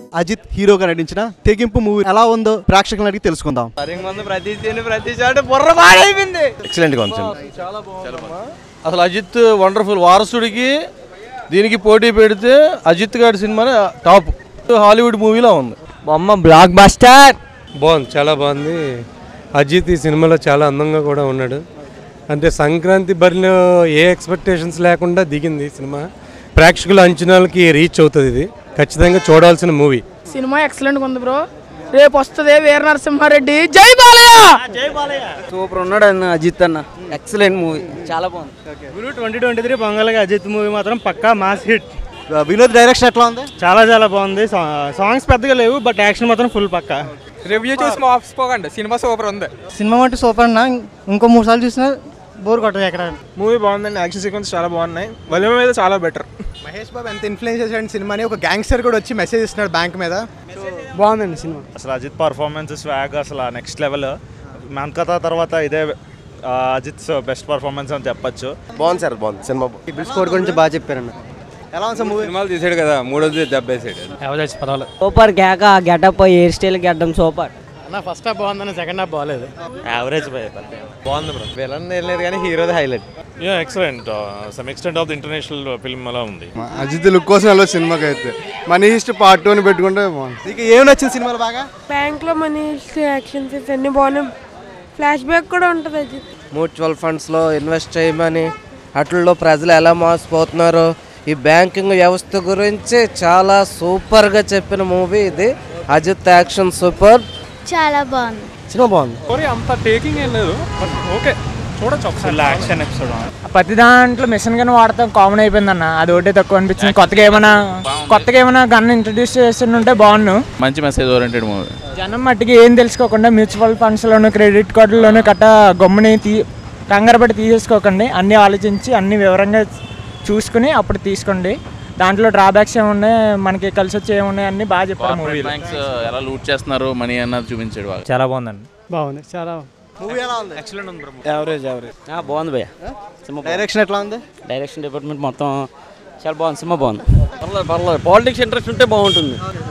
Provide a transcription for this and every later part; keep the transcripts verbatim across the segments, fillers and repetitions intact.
అజిత్ హీరోగా నటించిన తెగింపు మూవీ ఎలా ఉందో ప్రేక్షకులను అడిగి తెలుసుకుందాం. ప్రతి సీన్ ప్రతి షాట్ బుర్ర పాడైపోయింది. Excellent concept. చాలా బాగుంది. అసలు అజిత్ వండర్ఫుల్. వారసుడికి దీనికి పోటీ పెడితే అజిత్ గారి సినిమానే టాప్. హాలీవుడ్ మూవీలో ఉంది. బొమ్మ బ్లాక్ బస్టర్. బాగుంది, చాలా బాగుంది. అజిత్ ఈ సినిమాలో చాలా అందంగా కూడా ఉన్నాడు. అంటే సంక్రాంతి బరిలో ఏ ఎక్స్పెక్టేషన్స్ లేకుండా దిగింది సినిమా. ప్రేక్షకుల అంచనాలకి రీచ్ అవుతుంది. ఇది ఖచ్చితంగా చూడాల్సిన మూవీ. సినిమా ఎక్సలెంట్ ఉంది బ్రో. రేపు వస్తుంది వీర నరసింహారెడ్డి. జై బాలయ్య. జై బాలయ్య. సూపర్ ఉన్నాడు అన్న అజిత్ అన్న. ఎక్సలెంట్ మూవీ, చాలా బాగుంది. గురు ట్వంటీ ట్వంటీ త్రీ పొంగల్గా అజిత్ మూవీ మాత్రం పక్కా మాస్ హిట్. వినోద్ డైరెక్షన్ ఎట్లా ఉంది? చాలా చాలా బాగుంది. సాంగ్స్ పెద్దగా లేవు, బట్ యాక్షన్ మాత్రం ఫుల్ పక్కా. రివ్యూ చూసి మోసపోకండి, సినిమా సూపర్ ఉంది. సినిమా అంటే సూపర్ అన్న. ఇంకో మూడు సార్లు చూసినా బోర్ కొట్టదు ఎక్కడ. మూవీ బాగుందండి. యాక్షన్ సీక్వెన్స్ చాలా బాగున్నాయి. వలిమ మీద చాలా బెటర్. మహేష్ బాబు ఎంత ఇన్ఫ్లుయెన్స్ చేశాడు సినిమాని. ఒక గ్యాంగ్స్టర్ కూడా వచ్చి మెసేజ్ ఇస్తున్నాడు బ్యాంక్ మీద. బాగుందండి సినిమా. అసలు అజిత్ పర్ఫార్మెన్స్ స్వాగ్ అసలు నెక్స్ట్ లెవెల్. మన్కథ తర్వాత ఇదే అజిత్ బెస్ట్ పర్ఫార్మెన్స్ అని చెప్పొచ్చు. బాగుంది సార్, బాగుంది సినిమా. బిల్ స్కోర్ గురించి బాగా చెప్పారన్న. ఎలా ఉంది మూవీ? సినిమాలు తీసాడు కదా, మూడోది దెబ్బేసాడు. పర్వాలేదు. సూపర్ కేక గెటప్ హెయిర్ స్టైల్ గెడ్డం సూపర్. అన్న ఫస్ట్ హాఫ్ బాగుందన్న, సెకండ్ హాఫ్ బాగాలేదు. యావరేజ్ బాగుంది బ్రో. విలన్ ఏం లేదు కానీ హీరోది highlight. Yeah excellent. Some extent of the international film అలా ఉంది. అజిత్ లుక్ కోసం వెళ్ళొచ్చు సినిమాకి అయితే. మనీ హిస్ట్ పార్ట్ టూ అని పెట్టుకుంటే బాగుంది. నీకు ఏం నచ్చింది సినిమాలో బాగా? బ్యాంక్ లో మనీ యాక్షన్ అన్ని బాగున్నాయి. ఫ్లాష్ బ్యాక్ కూడా ఉంటుంది అజిత్. మ్యూచువల్ ఫండ్స్ లో ఇన్వెస్ట్ చేయమని అట్లలో ప్రజలు ఎలా మోసపోతున్నారు, ఈ బ్యాంకింగ్ వ్యవస్థ గురించి చాలా సూపర్ గా చెప్పిన మూవీ ఇది. అజిత్ యాక్షన్ సూపర్, చాలా బాగుంది. సినిమా బాగుంది. అంత టేకింగ్ ఏం లేదు, ఓకే చూడొచ్చు ఒకసారి. యాక్షన్ ఎపిసోడ్ ప్రతి దాంట్లో మిషన్ గన్ వాడతాం కామన్ అయిపోయింది అన్న. అది ఒకటే తక్కువ అనిపించింది. కొత్తగా ఏమైనా కొత్తగా ఏమైనా గన్ ఇంట్రడ్యూస్ చేస్తుంటే బాగుండు. మంచి మెసేజ్ ఓరియంటెడ్ మూవీ. జనం మట్టికి ఏం తెలుసుకోకుండా మ్యూచువల్ ఫండ్స్లోను క్రెడిట్ కార్డుల్లోనూ కట్ట గమ్ముని తీ కంగారు పట్టి తీసేసుకోకండి. అన్నీ ఆలోచించి అన్ని వివరంగా చూసుకుని అప్పుడు తీసుకోండి. దాంట్లో డ్రాబ్యాక్స్ ఏమున్నాయి, మనకి కలిసి వచ్చి ఏమున్నాయి అన్ని బాగా చెప్పారు మూవీ. ఎలా లూట్ చేస్తున్నారు మనీ అన్నది చూపించాడు. చాలా బాగుందండి. బాగుంది, చాలా మూవీ ఎలా ఉంది? ఎక్సలెంట్ ఉంది. యావరేజ్ యావరేజ్ బాగుంది భయ్య. డైరెక్షన్ ఎట్లా ఉంది? డైరెక్షన్ డిపార్ట్మెంట్ మొత్తం చాలా బాగుంది. సినిమా బాగుంది. పర్లేదు పర్లేదు. పాలిటిక్స్ ఇంట్రెస్ట్ ఉంటే బాగుంటుంది.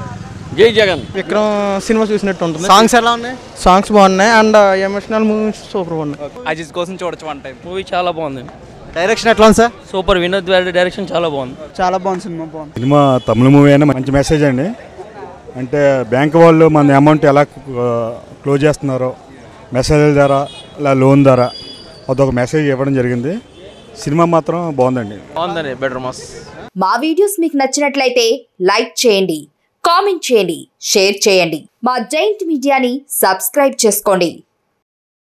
జై జగన్. విక్రమ్ సినిమా చూసినట్టు ఉంటుంది. సాంగ్స్ ఎలా ఉన్నాయి? సాంగ్స్ బాగున్నాయి అండ్ ఎమోషనల్ మూవీస్ సూపర్ బాగున్నాయి. అజిత్ కోసం చూడొచ్చు వన్ టైం. మూవీ చాలా బాగుంది. డైరెక్షన్ ఎట్లా ఉంది సార్? సూపర్. వినోద్ గారి డైరెక్షన్ చాలా బాగుంది. చాలా బాగుంది సినిమా. బాగుంది సినిమా. తమిళ మూవీ అయినా మంచి మెసేజ్ అండి. అంటే బ్యాంక్ వాళ్ళు మన అమౌంట్ ఎలా క్లోజ్ చేస్తున్నారో మెసేజ్ల ద్వారా, ఇలా లోన్ ద్వారా అదొక మెసేజ్ ఇవ్వడం జరిగింది. సినిమా మాత్రం బాగుందండి. బాగుందండి, బెటర్ మాస్. మా వీడియోస్ మీకు నచ్చినట్లయితే లైక్ చేయండి, కామెంట్ చేయండి, షేర్ చేయండి. మా జైంట్ మీడియాని సబ్స్క్రైబ్ చేసుకోండి.